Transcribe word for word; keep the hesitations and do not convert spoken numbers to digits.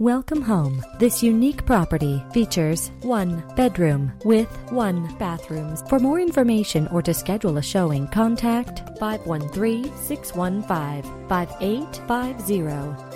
Welcome home. This unique property features one bedroom with one bathroom. For more information or to schedule a showing, contact five one three, six one five, five eight five zero.